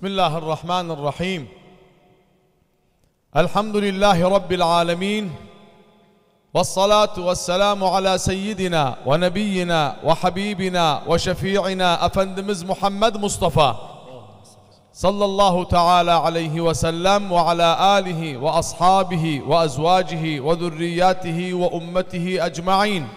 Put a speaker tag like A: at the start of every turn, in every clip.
A: بسم الله الرحمن الرحيم. الحمد لله رب العالمين، والصلاة والسلام على سيدنا ونبينا وحبيبنا وشفيعنا أفندمز محمد مصطفى صلى الله تعالى عليه وسلم وعلى آله وأصحابه وأزواجه وذرياته وأمته أجمعين.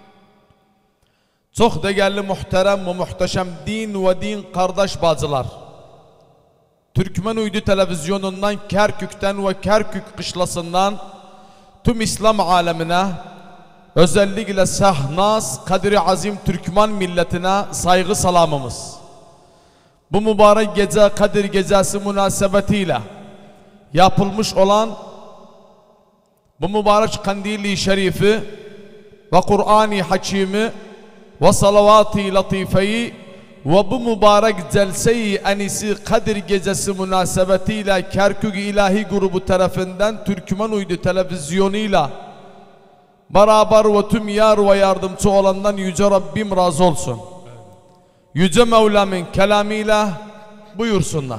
A: Çok değerli, muhterem ve muhteşem din ve din kardeş bacılar, Türkmen Uydu Televizyonu'ndan, Kerkük'ten ve Kerkük kışlasından tüm İslam alemine, özellikle Sahnaz, Kadir-i Azim Türkmen milletine saygı salamımız. Bu mübarek gece, Kadir Gecesi münasebetiyle yapılmış olan bu mübarek kandili şerifi ve Kur'an-ı Hakimi ve salavat-ı latifeyi ve bu mübarek celse-i enisi Kadir Gecesi münasebetiyle Kerkük İlahi Grubu tarafından Türkmen Uydu Televizyonu'yla beraber ve tüm yar ve yardımcı olandan Yüce Rabbim razı olsun. Yüce Mevlam'ın kelamıyla buyursunlar.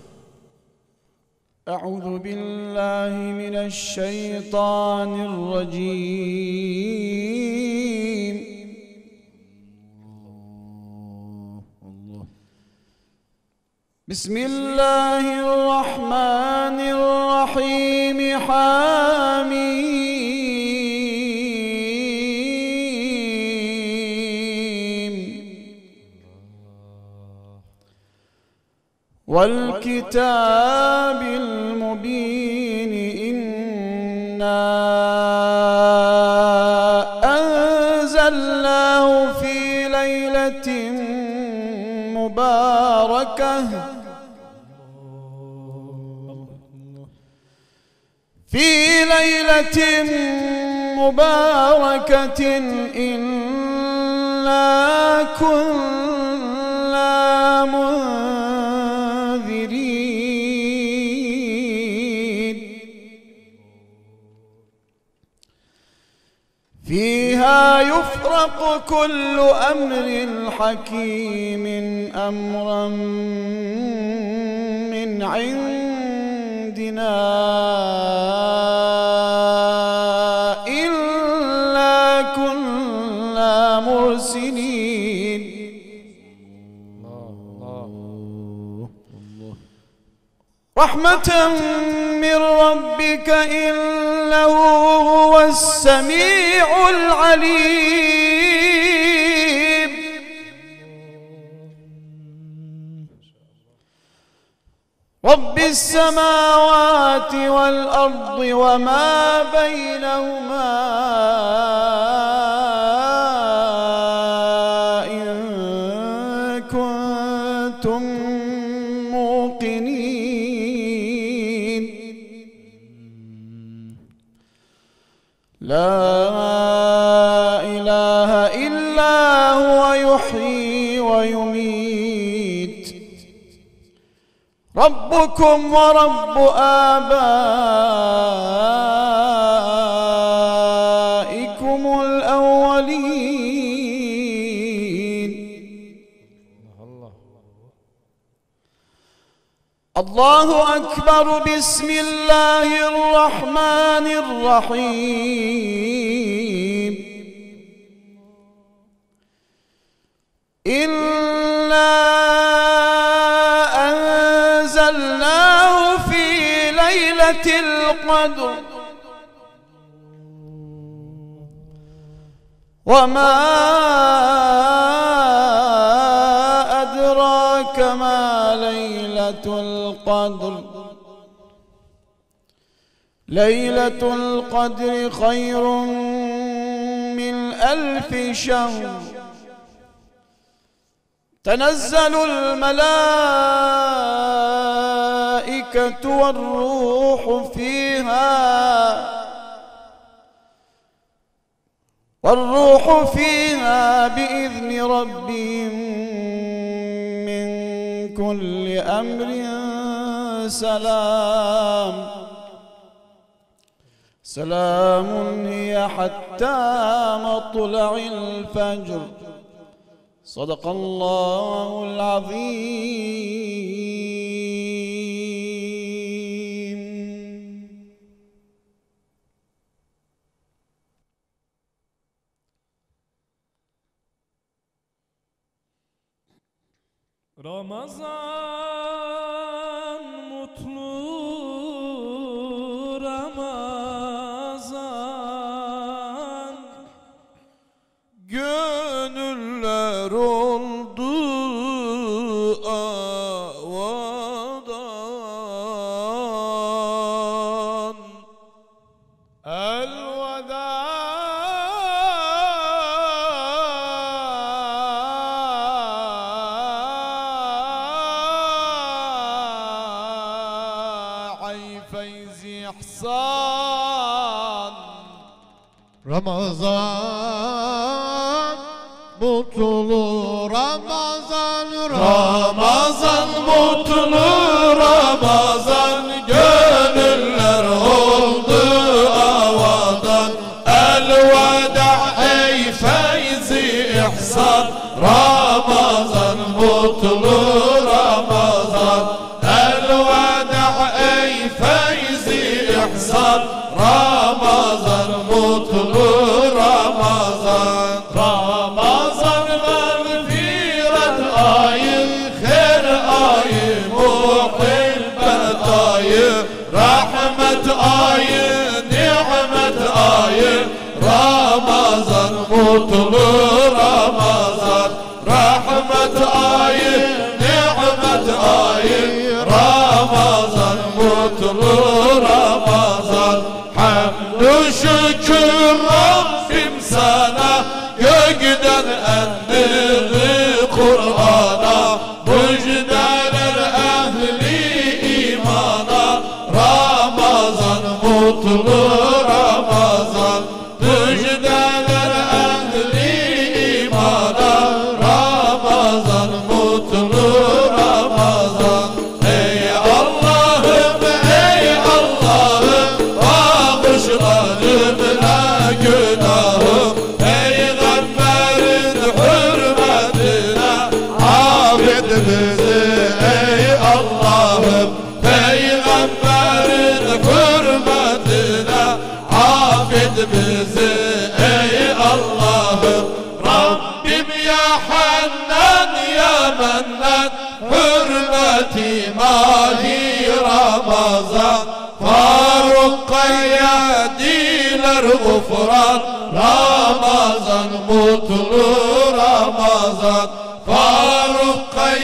B: Euzu billahi mineşşeytanirracim. Bismillahirrahmanirrahim. Hamim. Vel kitabil mubin. İnna enzelnahu fi leyletin mübarekeh. في ليلة مباركة إنا كنا منذرين فيها يفرق كل أمر حكيم أمرا من عندنا إلا كنا مرسلين رحمة من ربك إنه هو السميع العليم رب السماوات والأرض وما بينهما إن كنتم موقنين لا إله إلا هو يحيي ويميت ربكم ورب آبائكم الأولين الله أكبر بسم الله الرحمن الرحيم إنا أنزلناه في ليلة القدر وما أدراك ما ليلة القدر ليلة القدر خير من 1000 شهر تنزل الملائكة والروح فيها بإذن ربهم من كل أمر سلام هي حتى مطلع الفجر صدق الله العظيم.
C: Ramazan mutlu Ramazan,
B: gönüller oldu avadan.
A: Elveda ay feyzi ihsan.
D: Ramazan mutlu Ramazan,
B: Ramazan mutlu Ramazan, gönüller oldu avadan. Elveda ey feyzi ihsan, Ramazan mutlu Ramazan. Elveda ey feyzi ihsan, Ramazan mutlu Ramazan. Ramazan mağfiret ayı, her ayı, muhibbet ayı, rahmet ayı, nimet ayı. Ramazan mutlu Ramazan, rahmet ayı, nimet ayı. Ramazan mutlu Ramazan. Hamdü şükür Rabbim sana, gökten endirdi Kur'an'a. Müjdeler ehli imana, Ramazan mutlu Ramazan. Müjdeler ehli imana, Ramazan mutlu Ramazan. Ey Allah'ım, ey Allah'ım, bağışla cümle günahım. Peygamberin hürmetine affet bizi ey Allah'ım. Peygamberin hürmetine affet bizi ey Allah'ım. Rabbim ya Hannan ya Mennan, hürmeti mahi Ramazan. Faruk kayyadiler gufran, Ramazan mutlu Ramazan. Faruk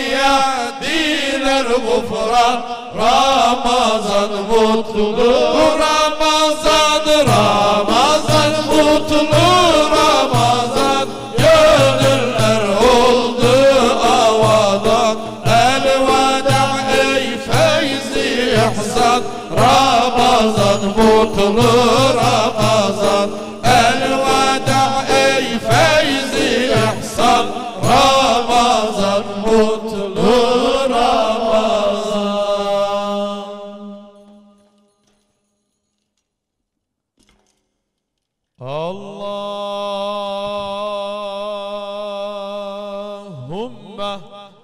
B: kayyadiler gufran, Ramazan mutlu Ramazan. Ramazan mutlu Ramazan, gönüller oldu avadan. Elveda ey feyzi ihsan, Ramazan mutlu Ramazan. Elveda ey feyzi ihsan, Ramazan mutlu Ramazan.
A: Allahümme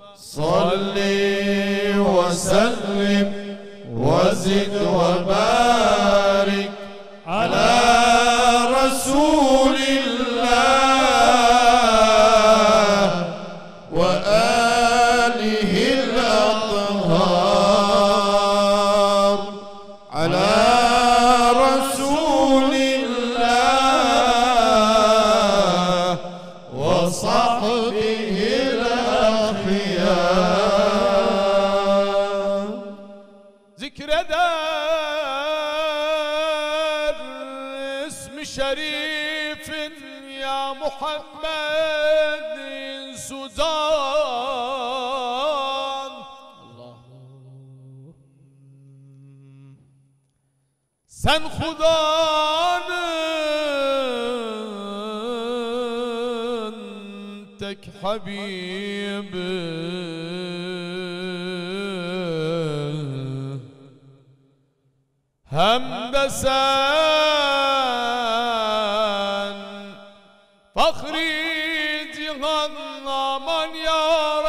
B: salli ve sellim ve zid ve barik ala Resulillah ve alihil athar. Ala Resulillah ve sahbihil akhyar.
A: zikreder ismi şerifin ya Muhammed'in Sudan. Sen Khuda'nın tek Habibi, hem de sen Fahri cihan aman ya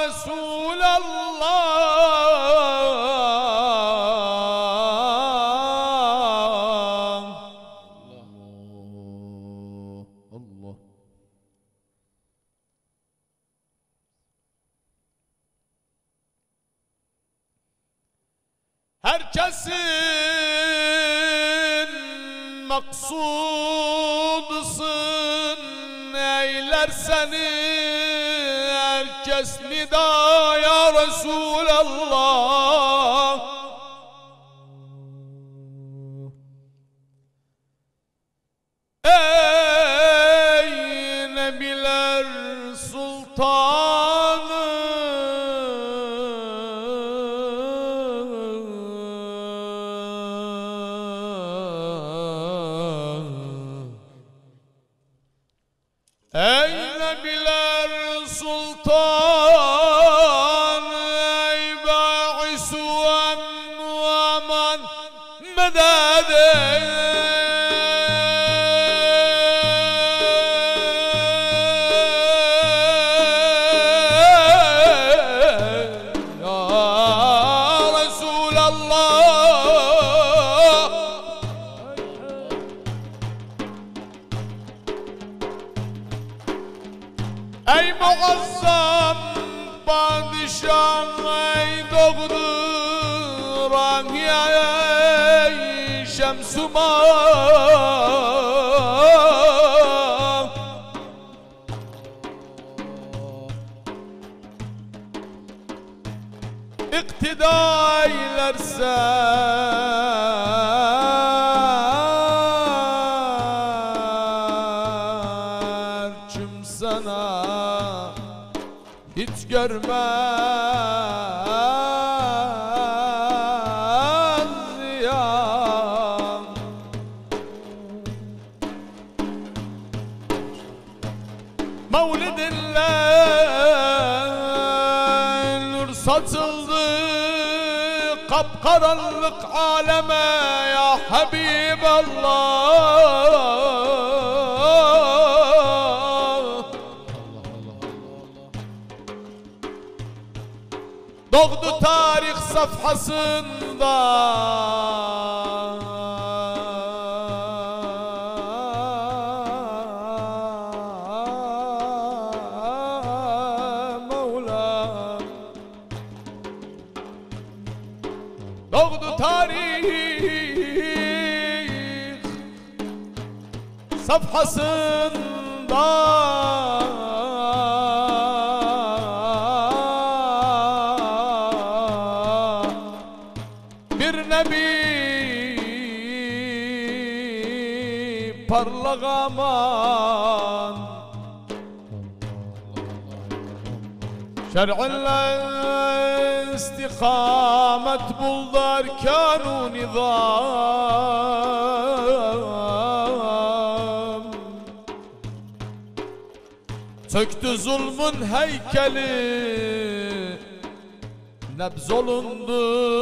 A: Resulallah. Herkesin maksudusun, eyler seni herkes nida ya Resulallah. Ey Nebiler Sultanı, ey Nebiler Sultan, ey Bâisu aman meded, ya Resulallah. Ey muazzam padişah, ey doğduran ey Şemsumam, iktida eylersen kimsana hiç görmez ziyan. Mevlidinle nur saçıldı kapkaranlık aleme ya Habiballah. Doğdu tarih safhasında Mevla. Doğdu tarih safhasında bir nebi parlak aman, şer'inle istikamet buldu erkan-ı nizam. Çöktü zulmün heykeli, nebz olundu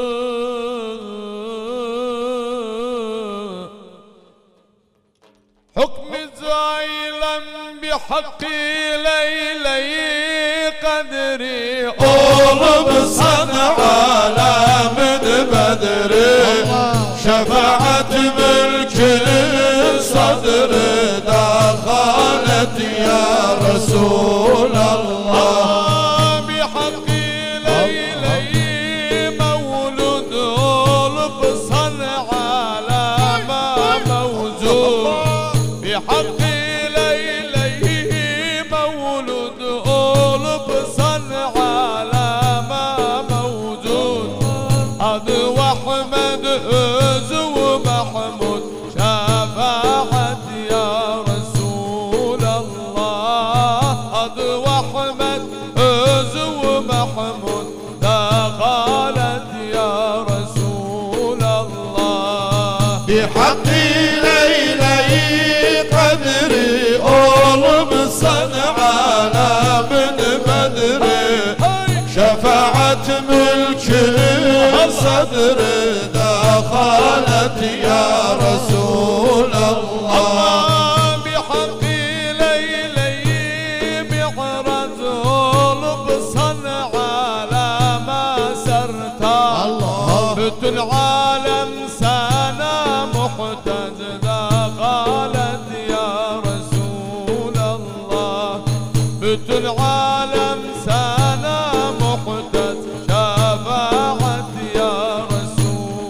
A: hükmü zailen bi hakkı leyle-i kadri.
B: Oğlum sana alamin bedri, şefaat mülkünün sadrı, dakhalet ya Resulallah. بحق ليلة قدري oğlum sana alamin bedri, şefaat mülkünün sadrı, dakhalet ya Resulallah.
A: بحق ليلة معرض olup sana alama serta, bütün alem sana muhtaç, dakhalet ya Resulallah. Bütün alem sana muhtaç, şefaat ya Resulallah.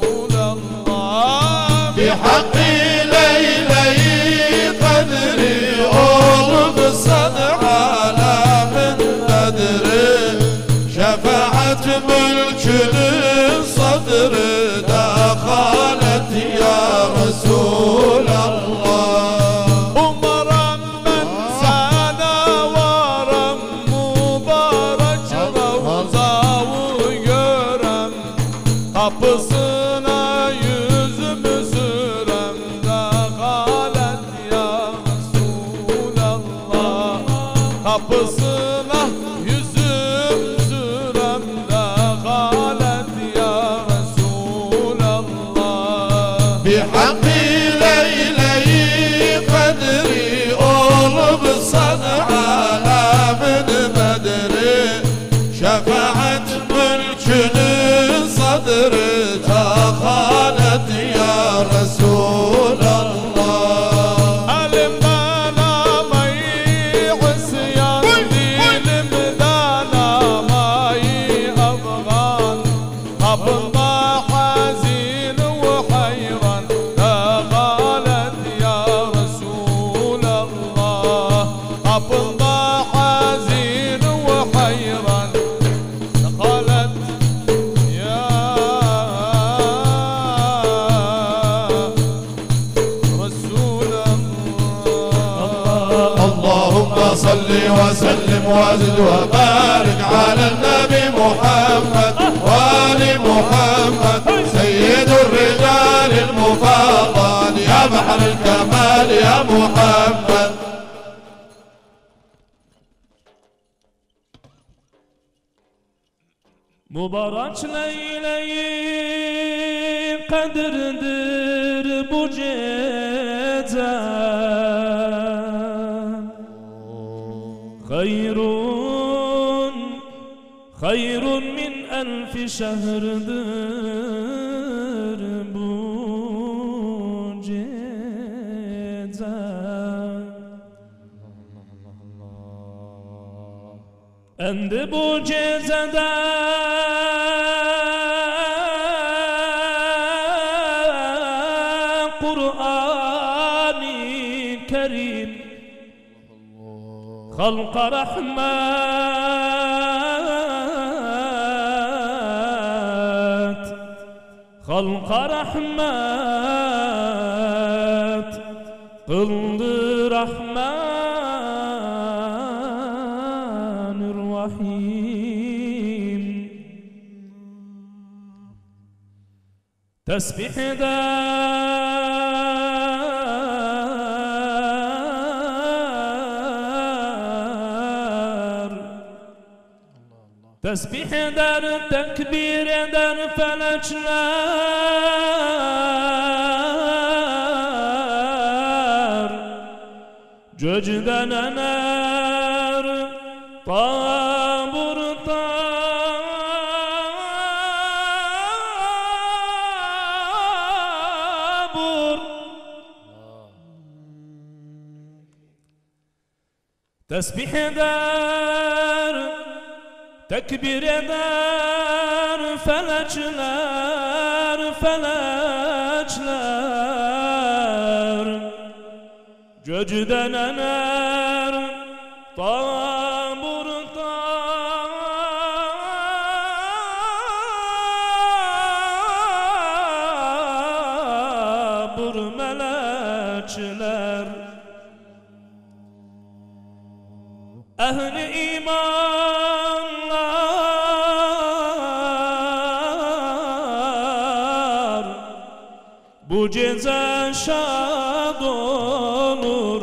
A: kapısına yüzüm süremde galet ya Resulallah.
B: بحق ليلي قدري أولب صنعانا من بدري شفعت ملكن صدري تخالت يا رسول الله.
A: Elimden amayı isyan, dilimden amayı afgan, kapında hazin ve hayran, galet ya Resulallah. Kapında hazin ve hayran, galet ya Resulallah.
B: اللهم صل وسلم وزد وبارك على النبي محمد وآل محمد سيد الرجال المفضل يا بحر الكمال يا محمد.
C: Mübarek Leyla-i Kadir'dir bu gece. Hayrun min elfi şehirdir bu gece. Endi bu gecede Kur'an-ı Kerim halka rahmet, halka rahmet kıldı Rahmanir-Rahim. Tesbih eder, tesbih eder, tekbir eder felekler, göcden ener taburta. Tesbih eder, tekbir eder felekler, felekler, göcden ener taburta. Tabur melekler, ehli imanlar bu gece şad olur,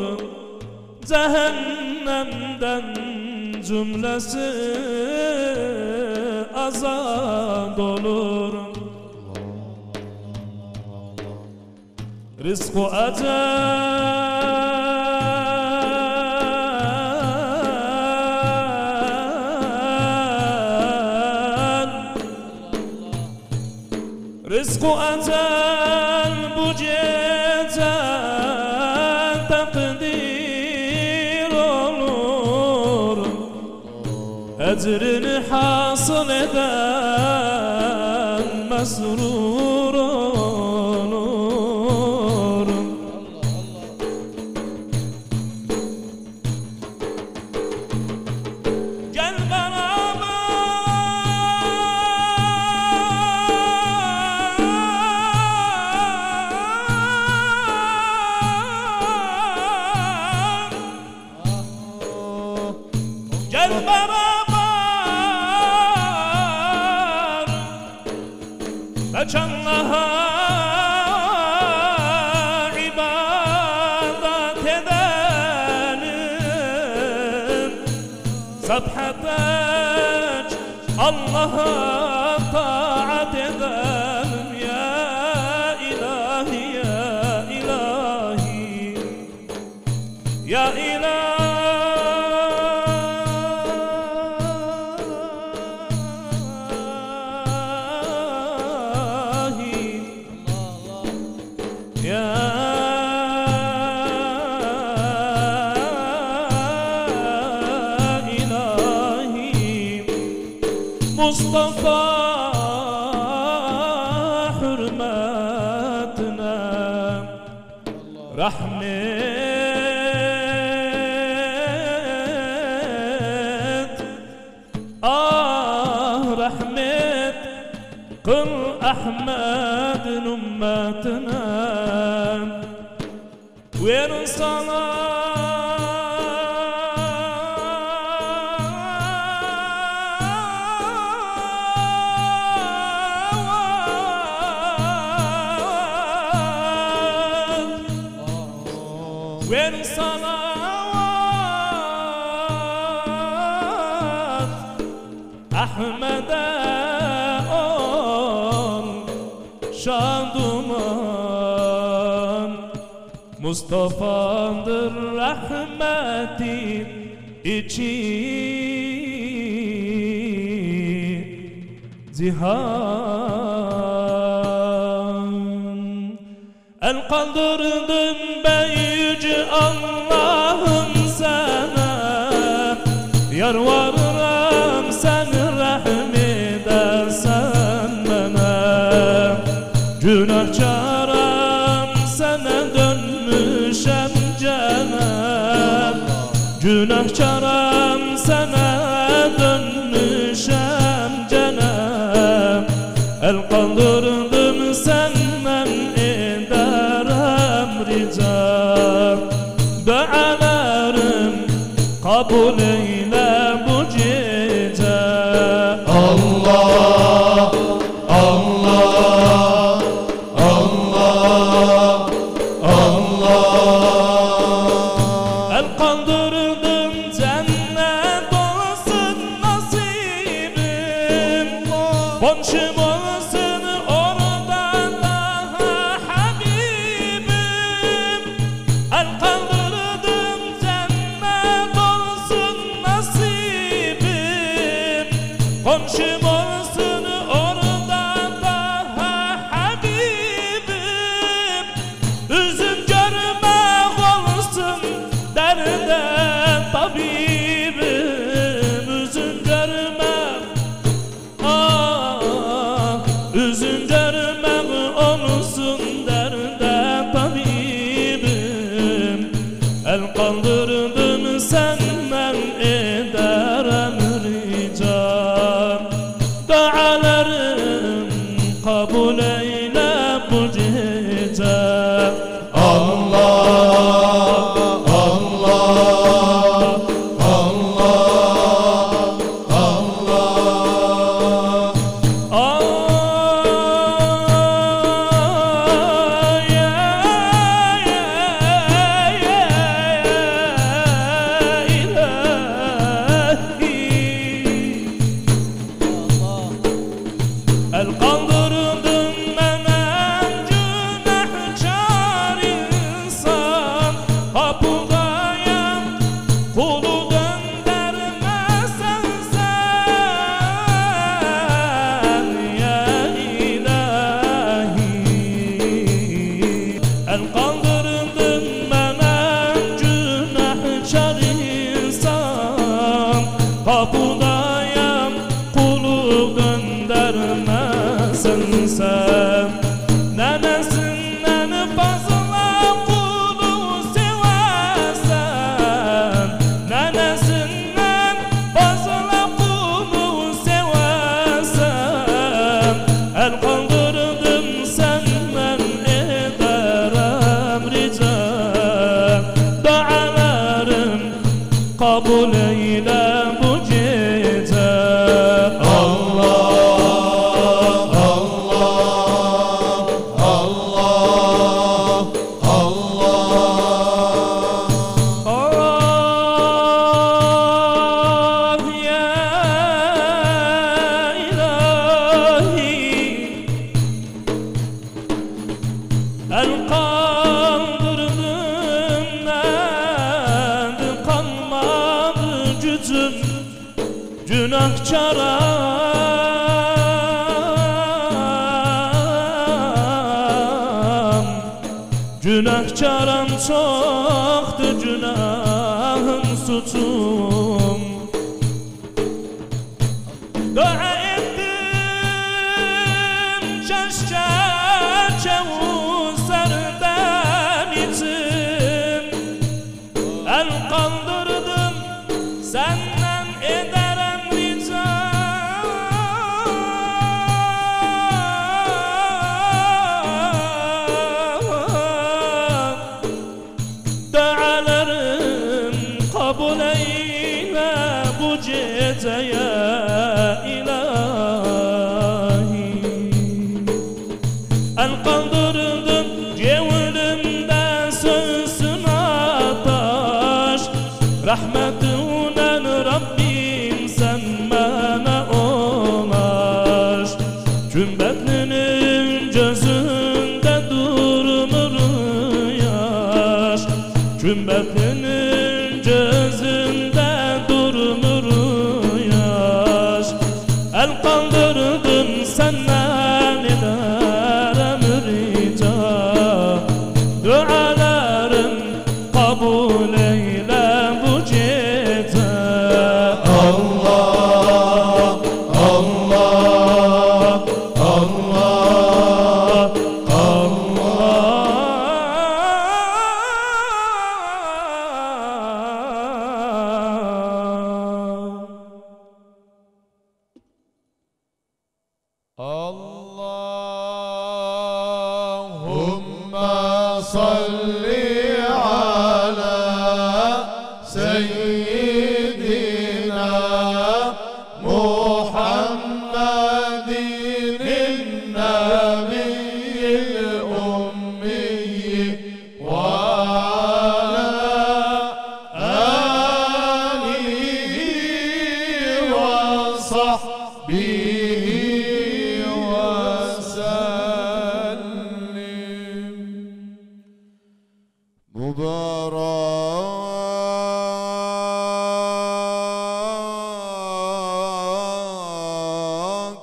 C: cehennemden cümlesi azad olur. Rızk-ı Rızk-ı ecel bu gece takdir olur, ecrini hasıl eden mesrur olur. Gel beraber Kaç Allah'a ibadet edelim, Sabhataj Allah'a taat edelim ya ilahi ya ilahi ya ilahi. Mustafa hürmetine rahmet, rahmet kıl Ahmet'in ümmetine. Verin sana verin salavat Ahmet'e ol şaduman. Mustafa'dır rahmetin içi zihan. El kaldırdın beyci Allah'ım sana, yalvarırım sen rahmedersen bana. Günahkarım sana dönmüşem Cenab, günahkarım sana dönmüşem Cenab. El kaldırdım senden ederim rica, dualarım kabul eyle bu gece.
B: Allah, Allah, Allah, Allah.
C: El kaldırdım cennet olsun nasibim, komşum olsun orada daha Habibim. El kaldırdım cennet olsun nasibim, komşum olsun orada daha Habibim. Üzüm görmek olsun derde tabibim, üzüm görmek, üzüm görmek olsun derde tabibim. El kaldırdım senden ederim rica, dualarım kabul eyle bu gece.
B: Allah, Allah, Allah, Allah.
C: El kaldırdım menem günahkar insan, kapıdayım kulu göndermesen sen ya ilahi. El kaldırdım menem günahkar insan, kapıdayım kulu göndermesen sen. Nenesinden fazla kulu seversen, nenesinden fazla kulu seversen. El kaldırdım senden ederim rica, dualarım kabul eyle bu gece. gücüm günahkaram Günahkaram çoxdur günahım suçum Dua etdim keşke Kevser'den içim El kaldırdım senden ederim rica Dualarım kabul eyle bu geceye ilahi El kaldırdım gevrimde sönsün ataş Rahmetunen Rabbim sen bana ulaş Cümbetlinin gözünde durmur yaş Cümbetlinin gözünde durmur yaş El kaldırdım senden ederim rica Dualarım kabul eyle bu gece
D: Allah, Allah, Allah,
A: Allahümme
D: salli ala seyyidina Muhammedin nebiyyil ummi ve ala alihi ve sahbihi ve sellim Mübarek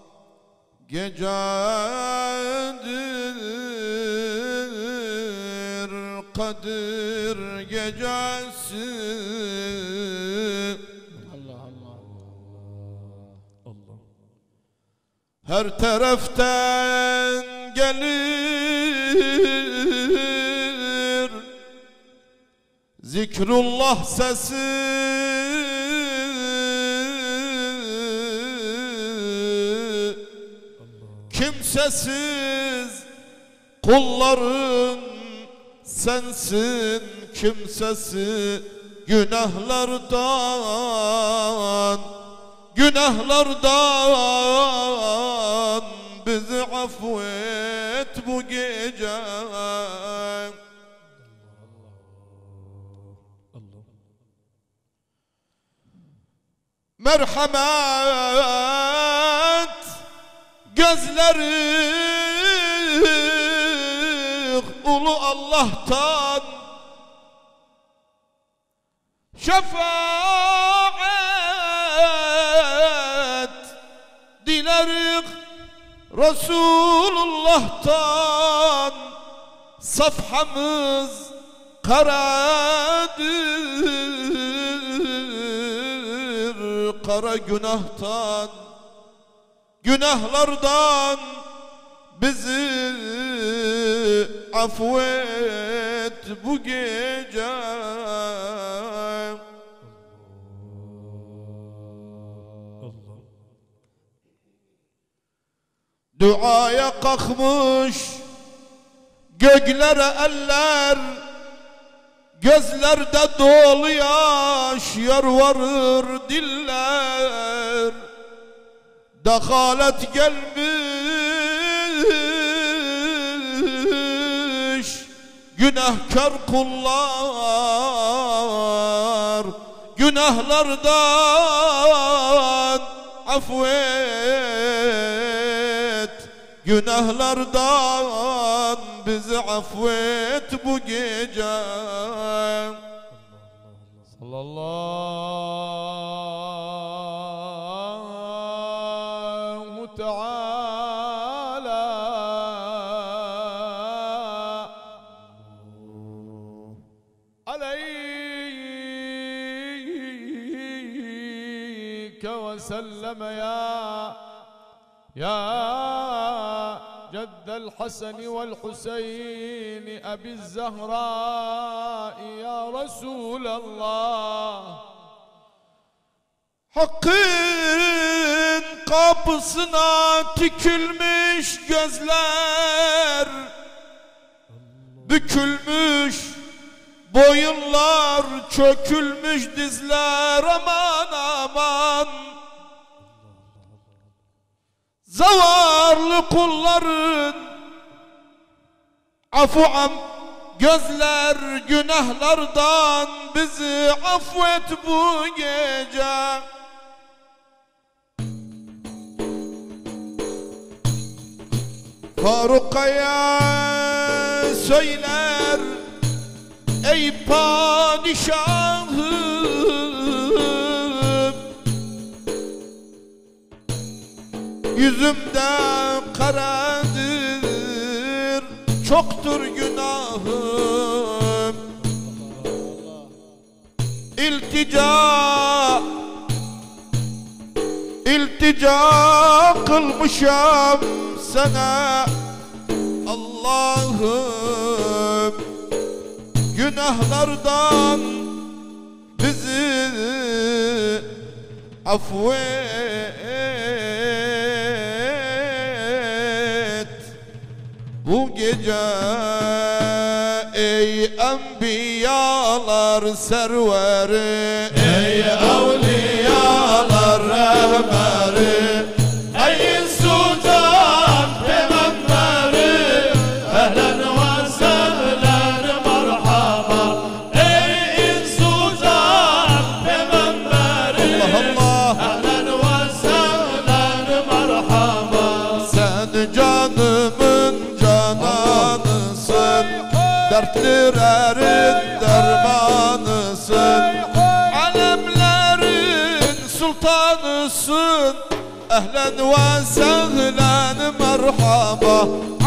D: gecedir Kadir gecesi Her taraftan gelir Zikrullah sesi Kimsesiz kulların sensin kimsesi Günahlardan bizi affet bu gece Merhamet gözleri ulu Allah'tan şefaat dilerik Resulullah'tan safhamız karadır kara günahlardan bizi affet bu gece Duaya kalkmış göklere eller Gözlerde dolu yaş yalvarır diller Dehalet gelmiş günahkar kullar Günahlardan affet Günahlardan bizi affet bu gece
A: sallallahu تعالى عليك وسلم يا جد الحسن والحسين أبي الزهراء يا رسول الله.
D: Hakkın kapısına tükülmüş gözler, bükülmüş boyunlar, çökülmüş dizler, aman aman. Zavallı kulların afuam gözler, günahlardan bizi affet bu gece. Faruk'a söyler ey padişahım, yüzümde karadır, çoktur günahım. İltica kılmışam sana Allah'ım, günahlardan bizi affet bu gece. Ey enbiyalar serveri, ey evliyalar rehberi, ey sultan peygamberi, ehlen ve sehlen merhaba. Ey sultan peygamberi, Allah ehlen ve sehlen merhaba. Sen canımın cananısın, dertlilerin dermanısın, alemlerin sultanısın, ehlen ve sehlen merhaba.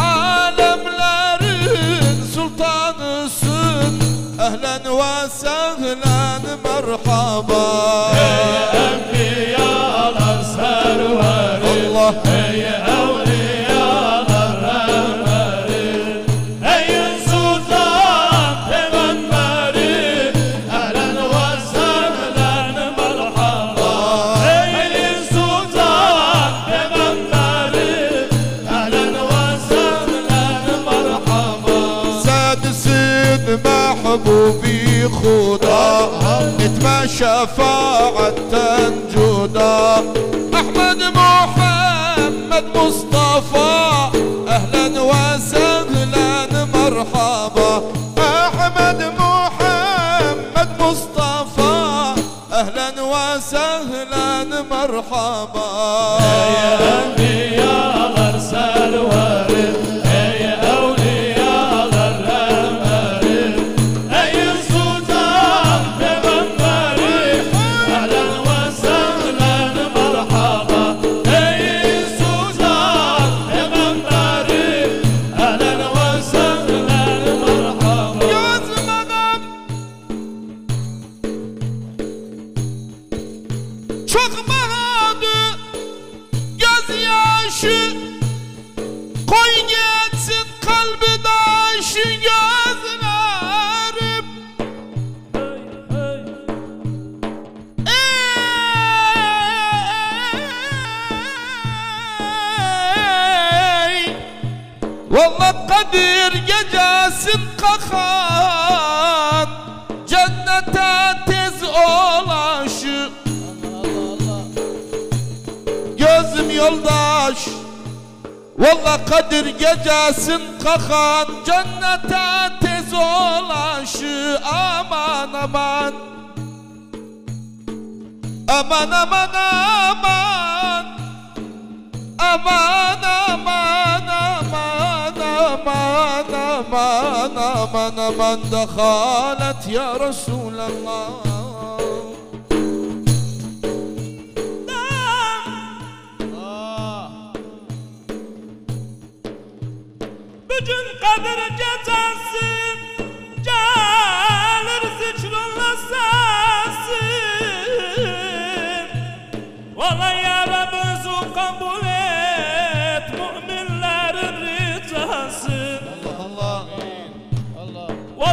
D: Alemlerin sultanısın, ehlen ve sehlen merhaba.
C: Ey enbiyalar serveri,
D: Allah,
C: ey evliyalar rehberi, ey sultan peygamberi, ehlen ve sehlen merhaba. Ey sultan peygamberi, ehlen ve sehlen merhaba.
D: سادسين محبوبي خدا اتبع شفاعة جودا. أحمد محمد مصطفى أهلا وسهلا مرحبا. أحمد محمد مصطفى أهلا وسهلا مرحبا.
C: Ey enbiyalar serveri, ey evliyalar rehberi, ey sultan peygamberi, ehlen ve sehlen merhaba. Ey sultan peygamberi, ehlen ve sehlen merhaba.
D: Yazmadım çok mahadı gözyaşı, koy geçsin kalbi daşı gözlerim. Ey vallahi Kadir gecesin kalkan, cennete tez olaşı. Gözüm yoldaş, vallahi Kadir gecesin kalkan, cennete tez olaşı. Aman aman, aman aman aman, aman aman aman aman aman aman aman دخلت يا رسول الله.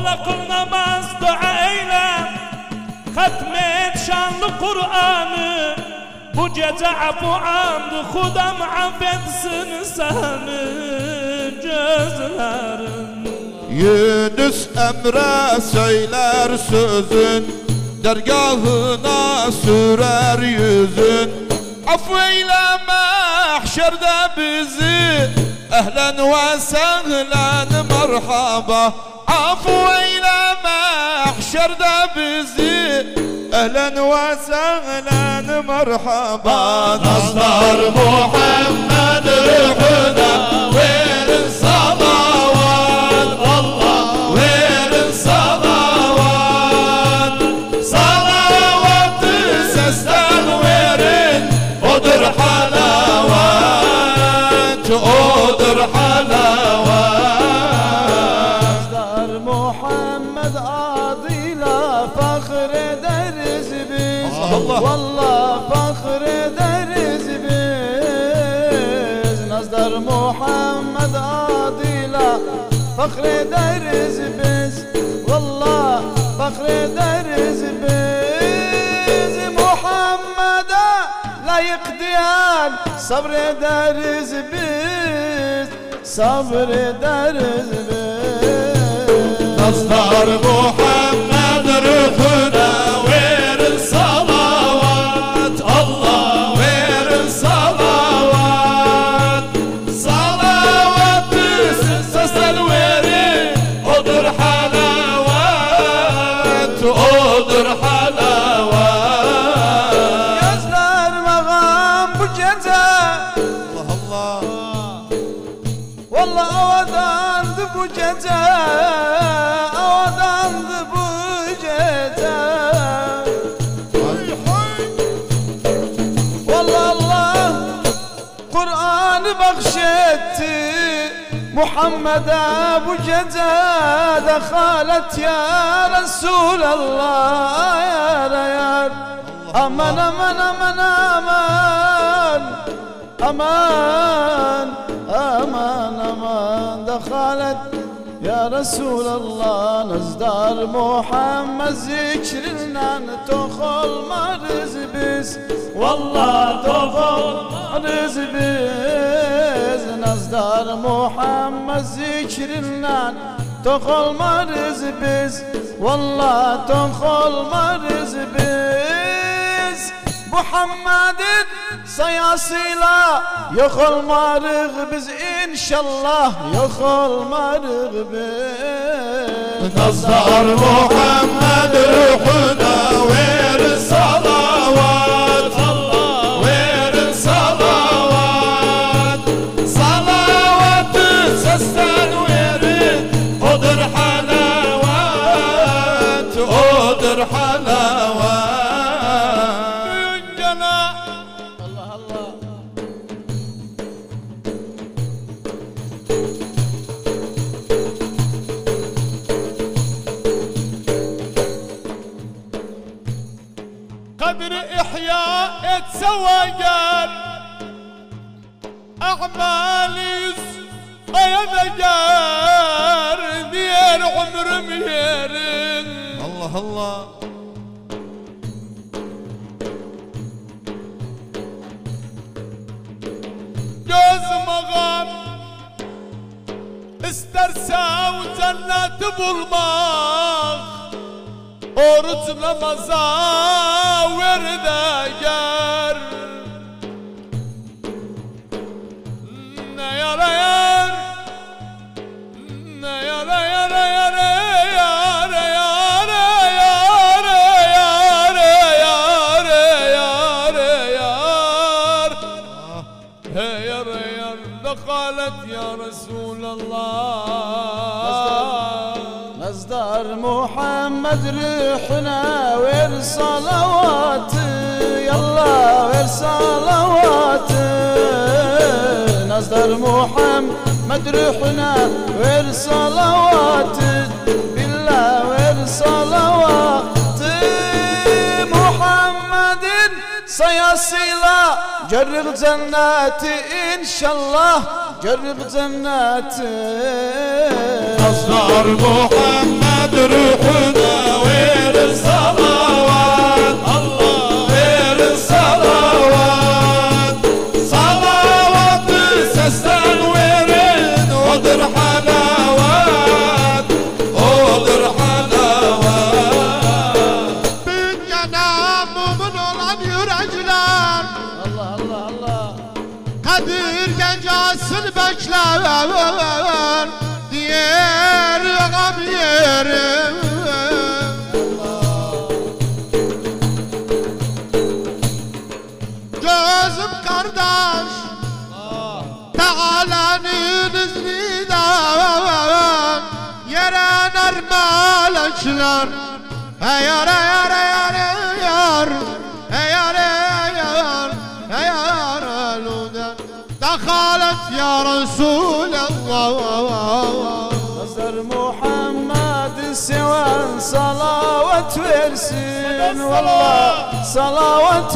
C: Ola kıl namaz dua eyle, hatmet şanlı Kur'an'ı. Bu gece afu andı, Khudam affetsin seni gözlerin.
D: Yunus Emre söyler sözün, dergahına sürer yüzün. Affı eyle mahşerde bizi, ehlen ve sehlen merhaba. Affı eyle mahşerde bizi, ehlen ve sehlen merhaba.
B: Nazlar Muhammed ruhuna verin salavat. Allah verin salavat. Salavatı sesten verin, odur halavat, odur halavat.
E: Nazlar Muhammed adıyla fahrederiz biz. Vallahi fahrederiz biz. Nazlar Muhammed adıyla fahrederiz biz. Vallahi fahrederiz biz. Muhammed'e layık diyen sabrederiz biz. Sabrederiz biz.
B: Nazlar Muhammed ruhuna verin salavat. Allah verin salavat. Salavatı sesten verin, odur halavat, odur halavat.
E: Gözler mağam bu gece,
D: Allah
E: vallahi avadandı bu gece, avadandı bu gece. Vallahi Allah Kur'an'ı bahşetti Muhammed'e bu gece. Dehalet ya Resulallah, yar yar. Aman aman aman aman, aman aman aman. Dehalet ya Resulallah. Nazdar Muhammed zikrinden tok olmarız biz. Vallahi tok olmarız biz. Nazdar Muhammed zikrinden tok olmarız biz. Vallahi tok olmarız biz. Muhammed'in sayasıyla yok olmarız biz inşallah, yok olmarız biz.
B: Nazlar Muhammed ruhuna verin salavat. Allah verin salavat. Salavatı sesten verin, odur halavat, odur halavat.
E: Allah Allah.
B: Kadri ihya etse vegan, a'maliz ayadegar, diğer ömrüm yerin.
D: Allah Allah.
B: Gözüm ağam isterse cenneti bulmak, oruç namaza ver de gel. Ne yarayar, ne yarayar, قالت يا رسول الله.
E: نزدار محمد ريحنا وير صلوات، يلا وير صلوات. نزدار محمد ريحنا وير صلوات، بالله وير صلوات. محمد sayasıyla görür cenneti inşallah, görür cenneti.
B: Nazlar Muhammed
D: محمد روحنا وين الصلوات الله وين الصلوات صلوات سستان وين ودر حلاوات ودر حلاوات
B: Dünyada mumun olan yürekler
E: Allah Allah Allah.
B: Kadir gencasını bekler Diğer gam yerim Gözüm kardeş Teala'nın izninden Yere nermelekler Eyar eyar eyar eyar Eyar eyar eyar eluden Dakalet ya Resulallah
E: Nazar Muhammed seven salavat versin Vallah salavat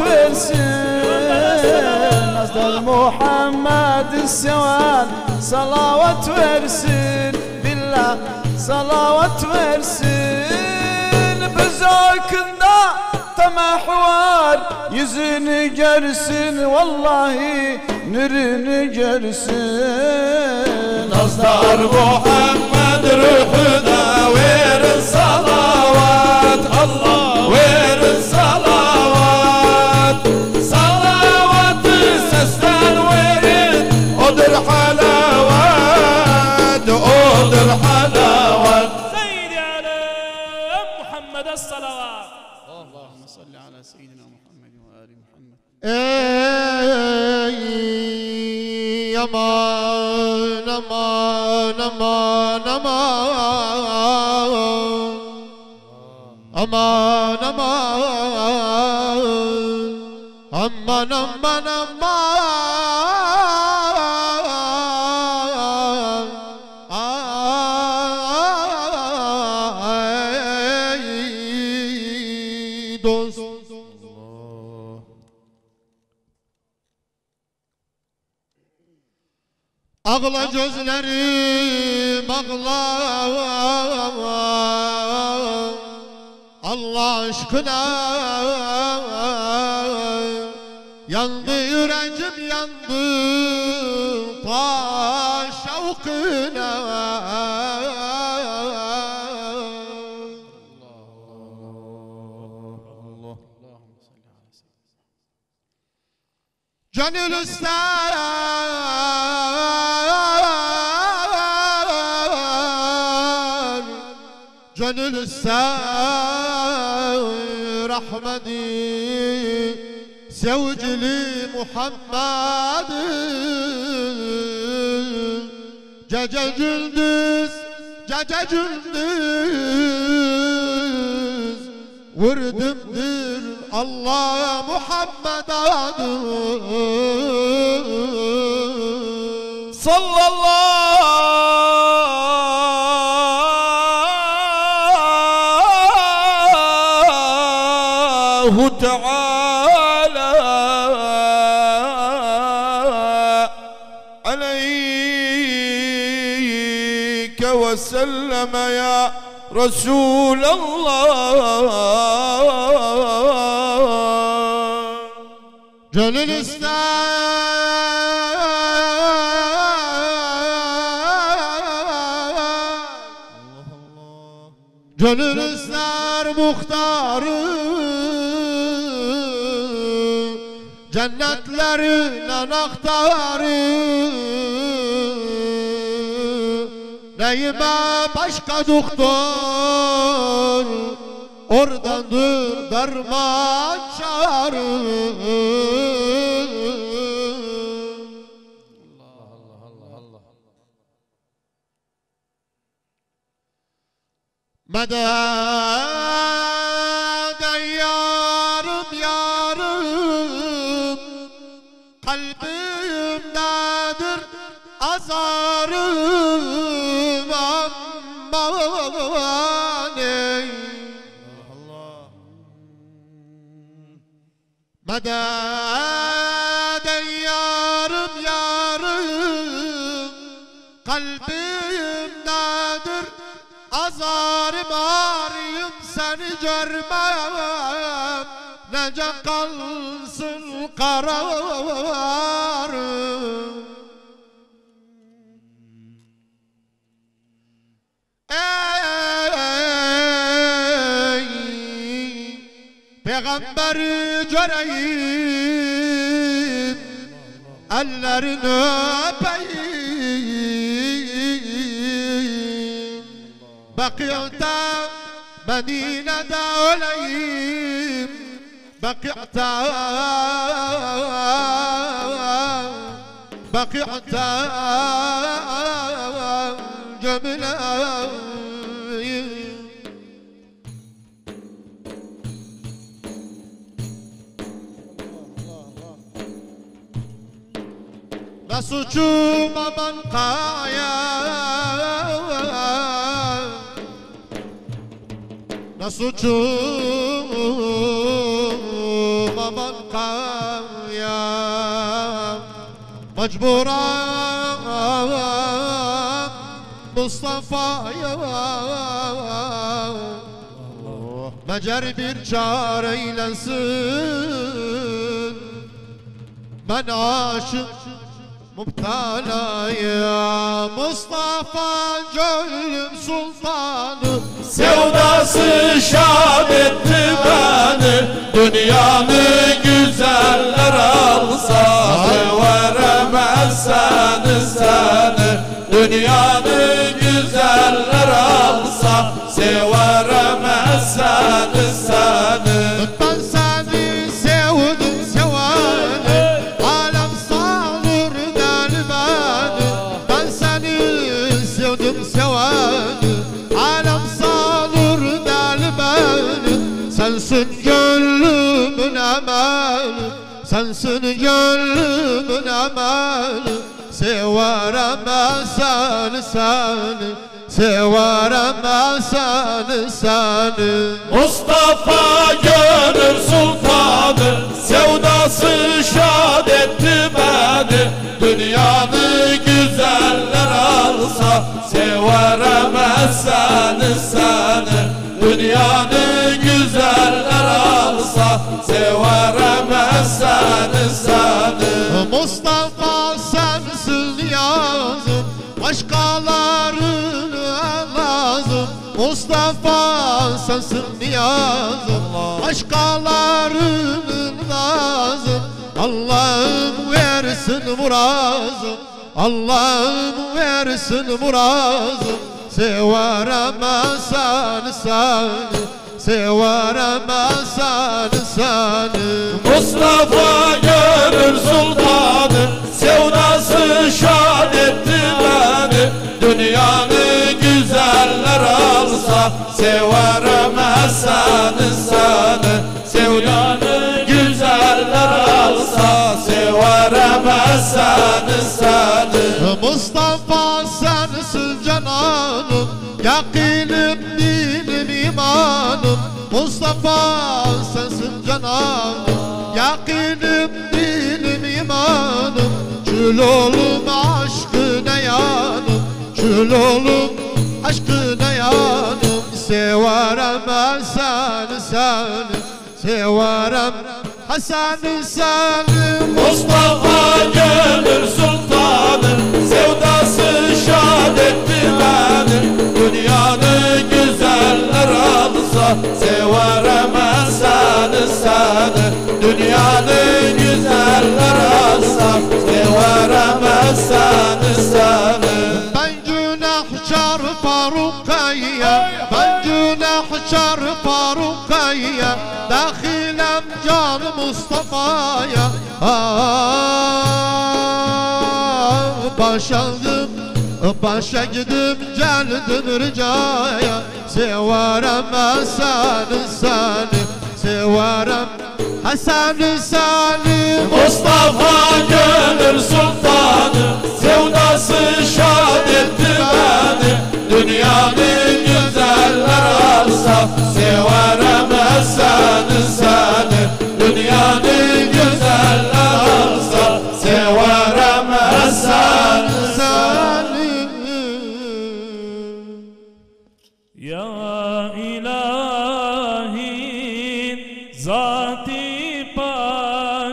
E: versin Nazar Muhammed seven salavat versin Billah salavat versin Biz hakkında tamah var Yüzünü görsün vallahi nürünü görsün
D: Nazar Muhammed ruhuna verin salavat Allah verin salavat salavatı sesten verin odur halavat odur halavat
C: سيدي على محمد الصلوات
E: اللهم صل على سيدنا محمد وآل محمد
B: Ey aman aman aman aman Aman aman Aman aman aman Ey dost Ağla gözlerim ağla Allah aşkına Yandı yüreğim yandı Ta şevkine Gönül ister Gönül ister Rahmeti Sevgili Muhammed'i Gece gündüz Gece gündüz Vurdumdur Allah Muhammed adı
D: sallallahu teala aleyke ve sellem ya Resulallah
B: Gönül ister Gönül ister muhtarı Cennetlerin anahtarı Neyime başka doktor Oradandır derman çağrı Medet yarım yarım Kalbimdedir azarım aman ey Medet yarım yarım Kalbimdedir azarım seni görmem nece kalsın kararım. Ey peygamberi göreyim, ellerini öpeyim, Bakı'da Medine'de öleyim, Bakı'da gömüleyim. Ne suçum aman kaya, ne suçum aman kaya, mecburan Mustafa'ya mecer bir çare eylesin, ben aşık müptelaya. Mustafa gönlüm sultanı,
D: Sevdası şad etti beni, dünyanı güzeller alsa, veremez seni, dünyanı güzeller alsa, veremez seni.
B: ben seni sevdim seveni, alem sanır delbeni. Ben seni sevdim seveni, alem sanır delbeni. Sensin gönlümün emeli, sensin gönlümün emeli. Severim ben seni, severim ben seni.
D: Mustafa gönül sultanı, sevdası şad etti beni, dünyanı güzeller alsa, veremez seni, dünyanı güzeller alsa, veremez seni.
B: Mustafa sensiz yazım, başkalarına lazım. Mustafa sensin niyazım, başkalarının lazım. Allah'ım versin murazım, Allah'ım versin murazım. Severim ben seni, severim ben seni.
D: Mustafa gönül sultanı, sevdası şad etti beni, dünyanı güzeller alsa, veremez seni, sevdanı güzeller alsa, veremez seni.
B: Mustafa sensiz cananım, yakinim dinim imanım. Mustafa sensin cananım, yakinim dinim imanım. Kül olum aşkına yanım, kül olum aşkına yanım. Severim ben seni, severim seni.
D: Mustafa gönül sultanı, sevdası şad etti beni, dünyanı güzeller alsa, veremez seni, dünyanı güzeller alsa, veremez seni.
B: Ben günahkar Faruk'ayya, ben günahkar Faruk'ayya, dakilem can Mustafa'ya. Başa gidip geldim ricaya. Severim ben seni, severim seni.
D: Mustafa gönül sultanı, sevdası şad etti beni, dünyanı güzeller alsa, veremez seni, dünyanı güzeller alsa, veremez seni.
C: Ya ilahi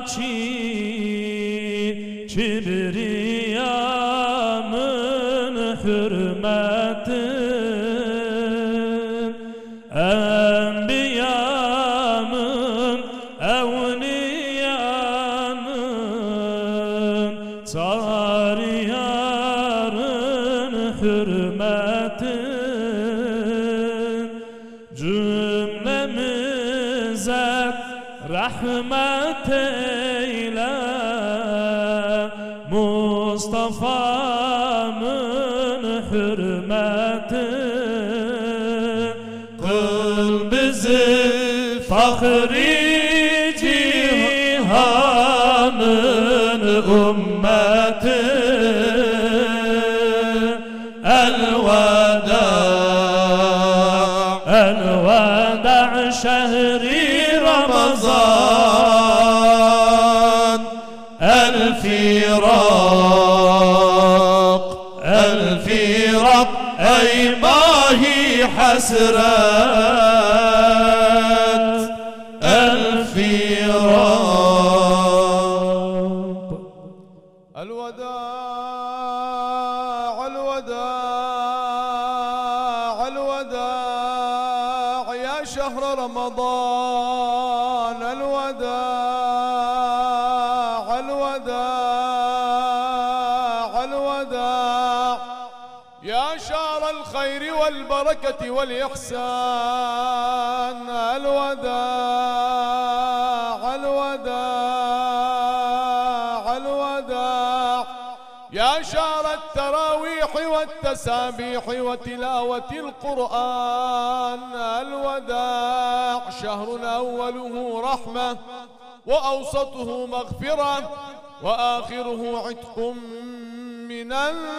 C: kibriyamın hürmetin, enbiyamın, evliyanın, tariyarın hürmetin, cümlemize rahmet eyle, Mustafa'nın hürmeti, kıl bizi fahri cihanın ümmeti. Elveda, elveda şehri Ramazan, الفراق الفراق أي ما هي حسرات الفراق.
A: الوداع الوداع الوداع يا شهر رمضان، الوداع الوداع الوداع يا شهر الخير والبركة والإحسان، الوداع الوداع الوداع يا شهر التراويح والتسابيح وتلاوة القرآن، الوداع شهر أوله رحمة وأوسطه مغفرة وآخره عتق من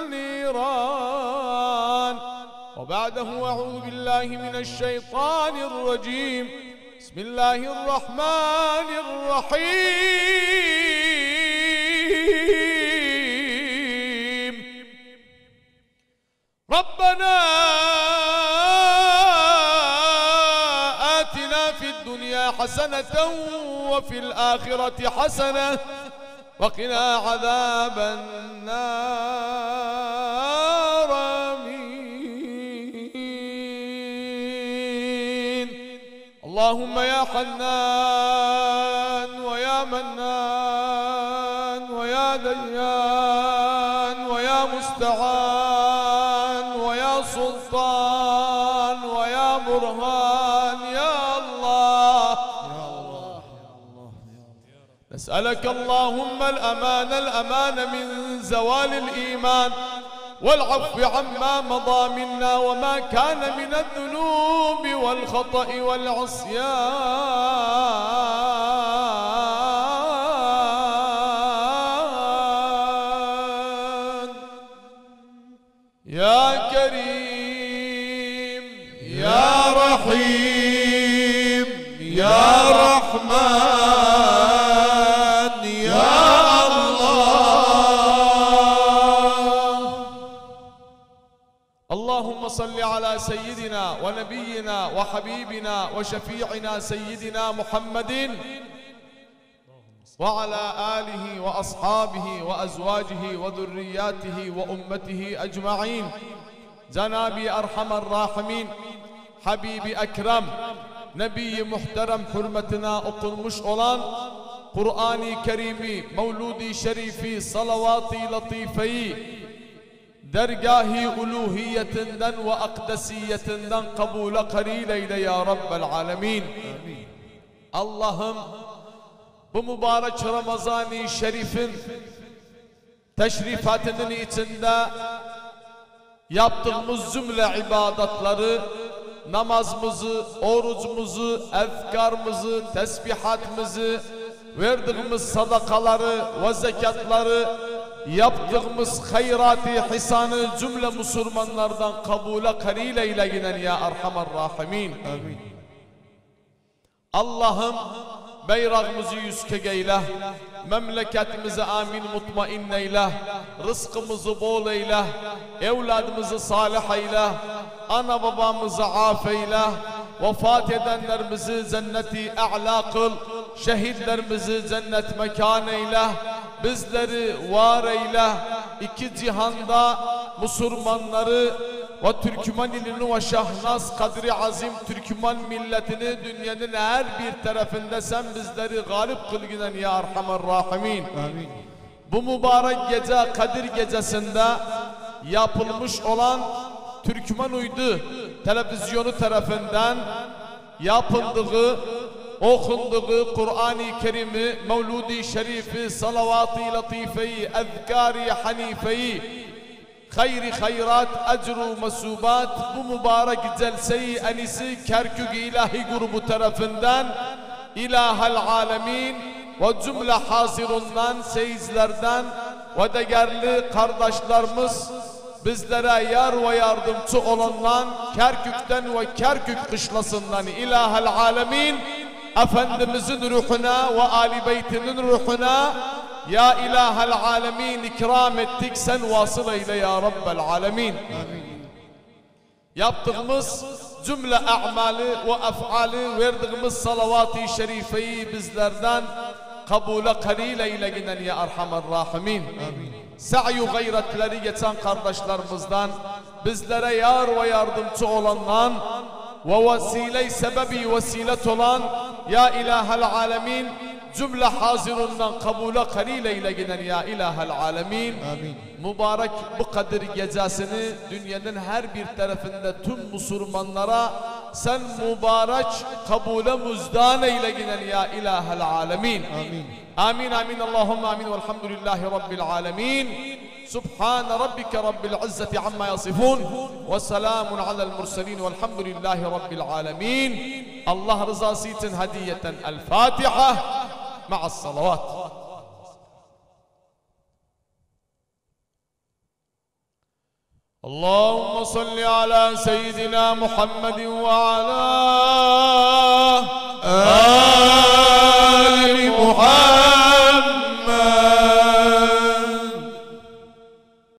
A: النيران. وبعده أعوذ بالله من الشيطان الرجيم. بسم الله الرحمن الرحيم. ربنا آتنا في الدنيا حسنة وفي الآخرة حسنة وقنا عذاب النار. آمين. اللهم يا حنان ويا منان ويا ديان ويا مستعان ويا سلطان ويا برهان يا الله، نسألك اللهم الأمان الأمان من زوال الإيمان والعفو عما مضى منا وما كان من الذنوب والخطأ والعصيان. يا كريم يا رحيم يا رحمن يا اللهم صل على سيدنا ونبينا وحبيبنا وشفيعنا سيدنا محمد وعلى آله وأصحابه وأزواجه وذرياته وأمته أجمعين. جنابي أرحم الراحمين، حبيبي أكرم، نبي محترم حرمتنا okunmuş olan Kur'an-ı Kerim'i, Mevlud-i Şerifi, Salavat-ı Latife'yi dergâh-i uluhiyetinden ve akdesiyetinden kabule karîl eyle ya Rabbel alemin. Allah'ım bu mübarek Ramazan-ı Şerif'in teşrifatının içinde yaptığımız cümle ibadetleri, namazımızı, orucumuzu, efkarımızı, tesbihatımızı, verdiğimiz sadakaları ve zekatları, yaptığımız hayrat-ı hisanı cümle Müslümanlardan kabule karîl eyleyinen ya Erhamer Rahimin. Amin. Allah'ım bayrağımızı yüzkek eyle, memleketimizi amin mutmain eyle, rızkımızı bol eyle, evladımızı salih eyle, ana babamızı af eyle, vefat edenlerimizi cenneti a'la kıl, şehitlerimizi cennet mekan eyle, bizleri var eyle, iki cihanda Müslümanları ve Türkmen ilini ve şahnaz kadri azim Türkmen milletini dünyanın her bir tarafında sen bizleri galip kılginen ya Erhamer Rahimin.
B: Amin.
A: Bu mübarek gece Kadir gecesinde yapılmış olan Türkmen Uydu televizyonu tarafından yapıldığı, okunduğu Kur'an-ı Kerim'i, Mevlud-i Şerifi, Salavat-ı Latife'yi, Ezkar-ı Hanife'yi, hayri hayrat, ecru mesubat bu mübarek celse-i enisi Kerkük İlahi grubu tarafından İlahel Alemin ve cümle hazirundan, seyizlerden ve değerli kardeşlerimiz bizlere yar ve yardımcı olanlar Kerkük'ten ve Kerkük kışlasından İlahel Alemin Efendimizin ruhuna ve Ali Beytinin ruhuna ya İlahel Alemin ikram ettik, sen vasıl eyle ya Rabbel Alemin. Yaptığımız cümle a'mali ve ef'ali, verdiğimiz salavat-ı şerifeyi bizlerden kabule kalil eyle giden ya Erhamer Rahimin. Sa'yu gayretleri geçen kardeşlerimizden, bizlere yar ve yardımcı olanlar ve vesile sebebi vesilet olan ya İlahel Alemin cümle hazirundan kabule kalil eyle giden ya İlahel Alemin.
B: Amin.
A: Mübarek bu Kadir gecesini dünyanın her bir tarafında tüm Müslümanlara sen mübarek kabule müjdan eyle giden ya İlahel Alemin.
B: Amin.
A: Amin amin Allahümme amin velhamdülillahi Rabbil Alemin. Subhan rabbike Rabbil izzeti amma yasifun ve selamun alel murselin velhamdülillahi Rabbil Alemin. Allah rızası için hediyeten El Fatiha ma'as salavat. اللهم صل على سيدنا محمد وعلى